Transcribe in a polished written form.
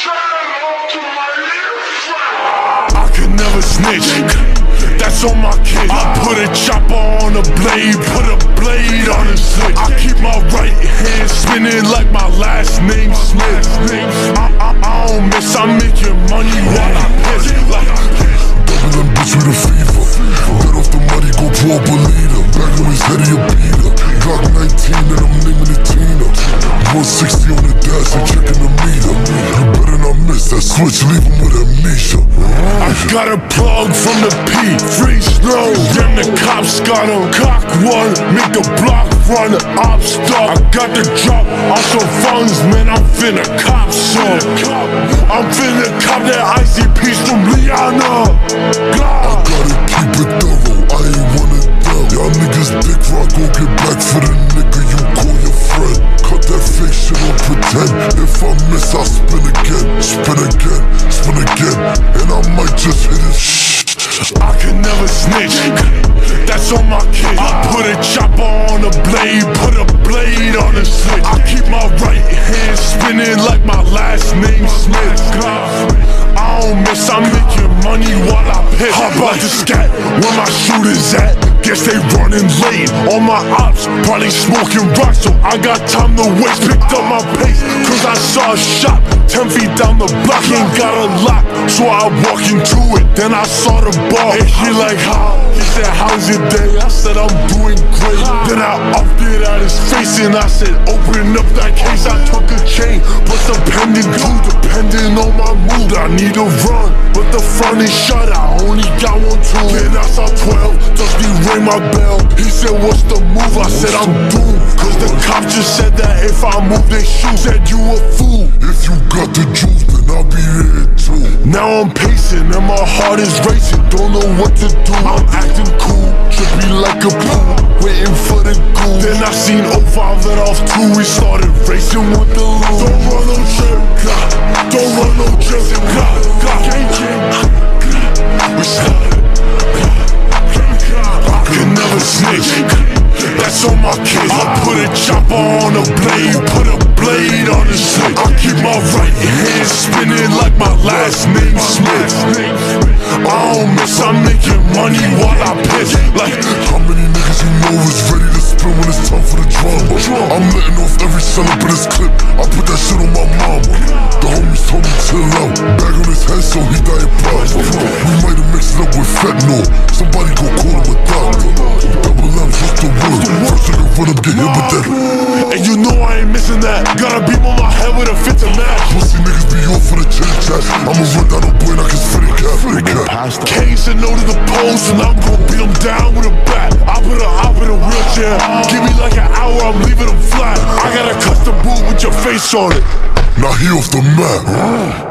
I can never snitch, that's on my kid. I put a chopper on a blade, put a blade on a switch. I keep my right hand spinning like my last name Smith. I don't miss, I'm making money while I piss. Like double and bitch with a fever. Get off the money, go pour up a leader. Back on his head, he a beater. Glock 19 and I'm naming it Tina. 160 on the dash and checking the meter. You better not miss that switch, leave him with amnesia. I got a plug from the P, free snow. Damn, the cops got him. Cock one, make the block run, op stop. I got the drop on some funds, man, I'm finna cop some. I'm finna cop that icy piece from Liana. I gotta keep it thorough, I ain't one of them. Y'all niggas dick rock, go get back for the nigga you call your friend. Cut that fake shit on pretend. If I miss, I'll spin again. Spin again, spin again. And I might just hit it. I can never snitch, that's on my kid. I put a chopper on a blade, put a blade on a switch. I keep my right hand spinning like my last name Smith. I don't miss, I'm making money while I piss. Hop out the scat, where my shooters at? Guess they running late. All my ops probably smoking rocks, so I got time to waste. Picked up my pace, cause I saw a shot 10 feet down the block, ain't got a lock, so I walk into it. Then I saw the bar, and he like, how? He said, how's your day? I said, I'm doing great. Then I upped it at his face, and I said, open up that case. I took a chain, but some pending too, depending on my mood. I need to run, but the front is shut, I only got one tool. Then I saw 12, Dusty rang my bell. He said, what's the move? I said, I'm doomed, cause the cops just said that if I move, they shoot. Said, you a fool. If you got the juice, then I'll be there too. Now I'm pacing and my heart is racing, don't know what to do. I'm acting cool, trippy like a pool, waiting for the goon. Then I seen 05 let off 2, we started racing with the loot. Don't run no trip, don't run no trip, we started. I can never snitch, that's on my kid. I put a chopper on a blade, put a blade on the switch. I keep my right hand spinning like my last name Smith. I don't miss, I'm making money while I piss. Like, how many niggas you know is ready to spin when it's time for the drama? I'm letting off every cell up in this clip, I put that shit on my mama. The homies told me chill out, bag on his head so he dying proper. We might have mixed it up with fentanyl, somebody go call him a doctor. Double M's, what's the word? First nigga run up, get hit with that. And you know I ain't missing that. Got a beam on my head with a fit to match. Pussy niggas be off for the chit chat. I'ma run down a boy and I can fit it cap. Kane said no to the post, and I'm gon' beat him down with a bat. I put her up in a wheelchair. Give me like an hour, I'm leaving him flat. I got a custom boot with your face on it. Now he off the map.